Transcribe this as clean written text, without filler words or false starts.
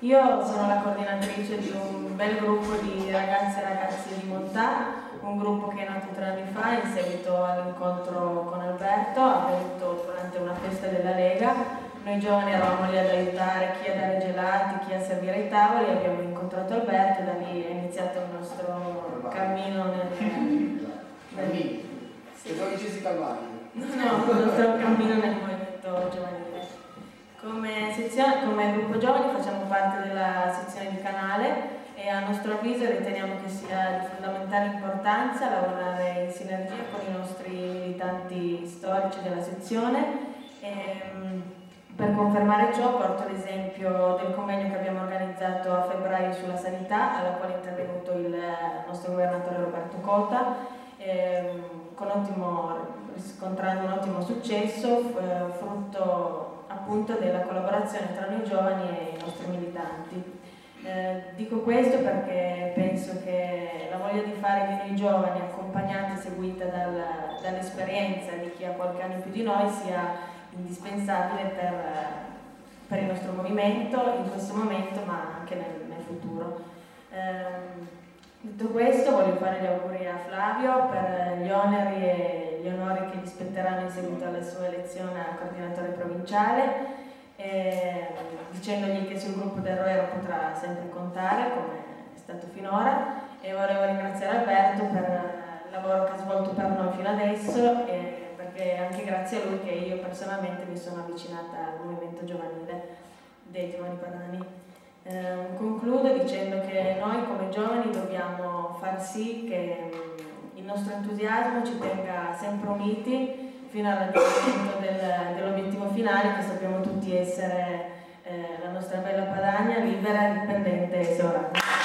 Io sono la coordinatrice di un bel gruppo di ragazze e ragazzi di Montà, un gruppo che è nato 3 anni fa in seguito all'incontro con Alberto, avvenuto durante una festa della Lega. Noi giovani eravamo lì ad aiutare chi a dare gelati, chi a servire i tavoli, abbiamo incontrato Alberto e da lì è iniziato il nostro cammino il nostro cammino nel movimento giovanile. Come gruppo giovani facciamo parte della sezione di Canale e a nostro avviso riteniamo che sia di fondamentale importanza lavorare in sinergia con i nostri militanti storici della sezione. Per confermare ciò porto l'esempio del convegno che abbiamo organizzato a febbraio sulla sanità, alla quale è intervenuto il nostro governatore Roberto Cota, riscontrando un ottimo successo, frutto appunto della collaborazione tra noi giovani e i nostri militanti. Dico questo perché penso che la voglia di fare di noi giovani, accompagnata e seguita dall'esperienza di chi ha qualche anno in più di noi, sia indispensabile per il nostro movimento in questo momento, ma anche nel futuro. Detto questo, voglio fare gli auguri a Flavio per gli oneri e gli onori che gli spetteranno in seguito alla sua elezione a coordinatore provinciale, dicendogli che sul gruppo del Roero potrà sempre contare, come è stato finora, e volevo ringraziare Alberto per il lavoro che ha svolto per noi fino adesso, perché è anche grazie a lui che io personalmente mi sono avvicinata al movimento giovanile dei Giovani Padani. Concludo dicendo che noi come giovani dobbiamo far sì che il nostro entusiasmo ci tenga sempre uniti fino al raggiungimento dell'obiettivo finale, che sappiamo tutti essere la nostra bella Padania libera, indipendente e sovrana.